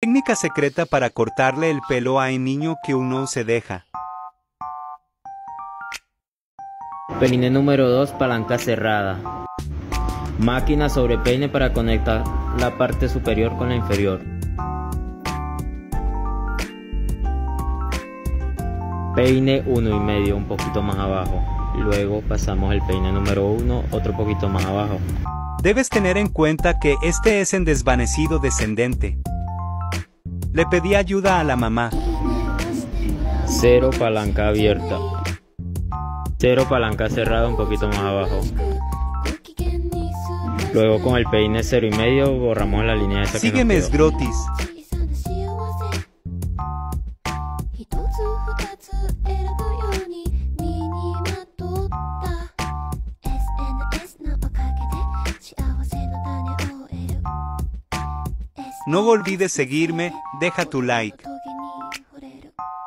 Técnica secreta para cortarle el pelo a un niño que uno se deja. Peine número 2, palanca cerrada. Máquina sobre peine para conectar la parte superior con la inferior. Peine 1,5, un poquito más abajo. Luego pasamos el peine número 1, otro poquito más abajo. Debes tener en cuenta que este es en desvanecido descendente. Le pedí ayuda a la mamá. 0, palanca abierta. 0, palanca cerrada, un poquito más abajo. Luego con el peine 0,5 borramos la línea esa que nos Sígueme, quedó. Sgrotis. No olvides seguirme, deja tu like.